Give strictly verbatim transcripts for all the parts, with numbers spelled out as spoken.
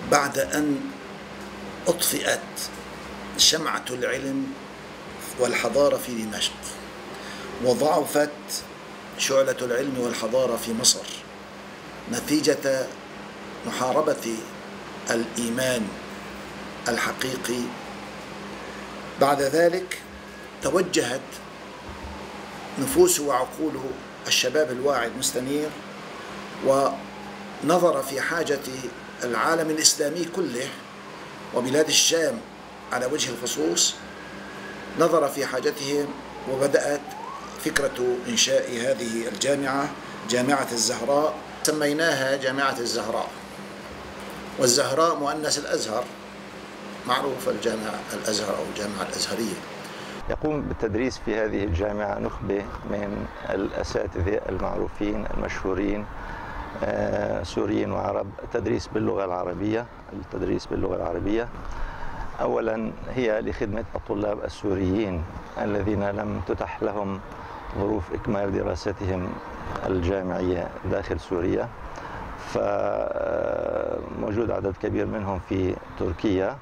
بعد أن أطفئت شمعة العلم والحضارة في دمشق، وضعفت شعلة العلم والحضارة في مصر نتيجة محاربة الإيمان الحقيقي. بعد ذلك توجهت نفوس وعقول الشباب الواعي المستنير، ونظر في حاجة العالم الإسلامي كله وبلاد الشام على وجه الخصوص، نظر في حاجتهم، وبدأت فكرة إنشاء هذه الجامعة، جامعة الزهراء. سميناها جامعة الزهراء، والزهراء مؤنث الأزهر، معروف الجامعة الأزهر أو الجامعة الأزهرية. يقوم بالتدريس في هذه الجامعة نخبة من الأساتذة المعروفين المشهورين سوريين وعرب، التدريس باللغة العربية. التدريس باللغة العربية أولا هي لخدمة الطلاب السوريين الذين لم تتح لهم ظروف إكمال دراستهم الجامعية داخل سوريا، فموجود عدد كبير منهم في تركيا،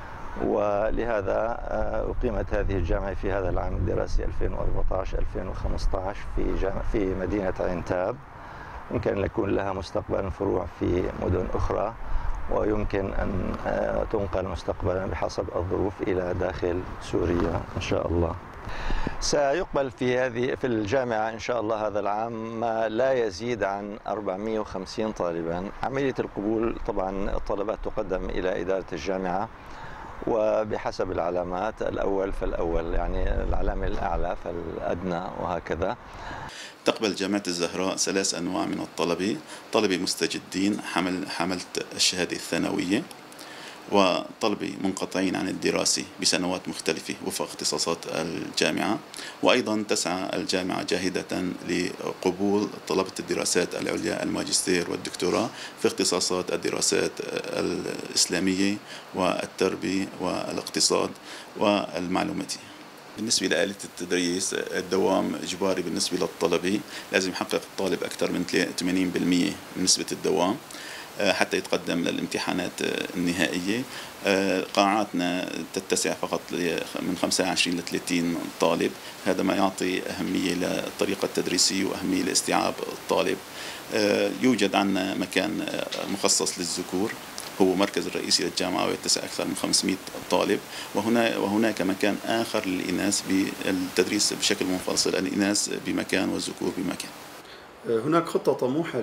ولهذا أقيمت هذه الجامعة في هذا العام الدراسي ألفين وأربعة عشر ألفين وخمسة عشر في جامعة في مدينة عينتاب. يمكن أن يكون لها مستقبلا فروع في مدن أخرى، ويمكن أن تنقل مستقبلا بحسب الظروف إلى داخل سوريا إن شاء الله. سيقبل في هذه في الجامعة إن شاء الله هذا العام ما لا يزيد عن أربعمئة وخمسين طالبا. عملية القبول طبعا الطلبات تقدم إلى إدارة الجامعة، وبحسب العلامات، الأول فالأول، يعني العلامة الأعلى فالأدنى، وهكذا. تقبل جامعة الزهراء ثلاث أنواع من الطلبة: طلبة مستجدين حمل حملت الشهادة الثانوية، وطلبة منقطعين عن الدراسة بسنوات مختلفة وفق اختصاصات الجامعة. وأيضا تسعى الجامعة جاهدة لقبول طلبة الدراسات العليا الماجستير والدكتوراه في اختصاصات الدراسات الإسلامية والتربية والاقتصاد والمعلوماتية. بالنسبة لآلة التدريس، الدوام إجباري بالنسبة للطلبة، لازم يحقق الطالب أكثر من ثمانين بالمئة من نسبة الدوام حتى يتقدم للامتحانات النهائية. قاعاتنا تتسع فقط من خمسة وعشرين إلى ثلاثين طالب، هذا ما يعطي أهمية للطريقة التدريسية وأهمية لاستيعاب الطالب. يوجد عندنا مكان مخصص للذكور، هو مركز الرئيسي للجامعة، ويتسع أكثر من خمسمئة طالب، وهنا وهناك مكان آخر للإناث بالتدريس بشكل منفصل، الإناث بمكان والذكور بمكان. هناك خطة طموحة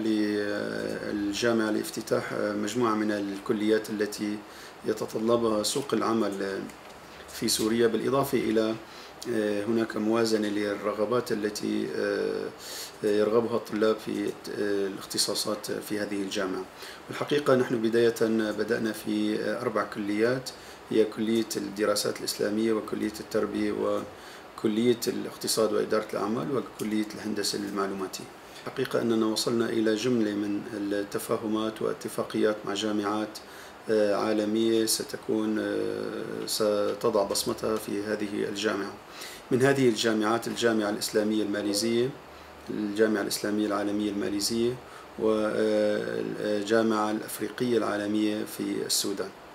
للجامعة لافتتاح مجموعة من الكليات التي يتطلبها سوق العمل في سوريا، بالإضافة إلى هناك موازنة للرغبات التي يرغبها الطلاب في الاختصاصات في هذه الجامعة. والحقيقة نحن بداية بدأنا في أربع كليات، هي كلية الدراسات الإسلامية، وكلية التربية، وكلية الاقتصاد وإدارة الأعمال، وكلية الهندسة المعلوماتية. الحقيقة أننا وصلنا إلى جملة من التفاهمات واتفاقيات مع جامعات عالمية ستكون ستضع بصمتها في هذه الجامعة. من هذه الجامعات الجامعة الإسلامية الماليزية، الجامعة الإسلامية العالمية الماليزية، والجامعة الأفريقية العالمية في السودان.